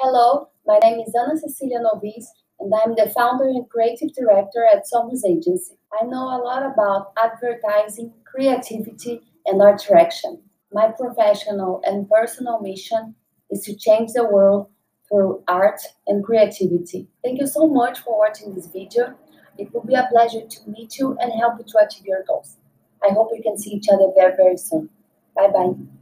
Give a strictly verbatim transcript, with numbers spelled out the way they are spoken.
Hello, my name is Ana Cecilia Novis, and I'm the founder and creative director at Somos Agency. I know a lot about advertising, creativity, and art direction. My professional and personal mission is to change the world through art and creativity. Thank you so much for watching this video. It will be a pleasure to meet you and help you to achieve your goals. I hope we can see each other very, very soon. Bye-bye.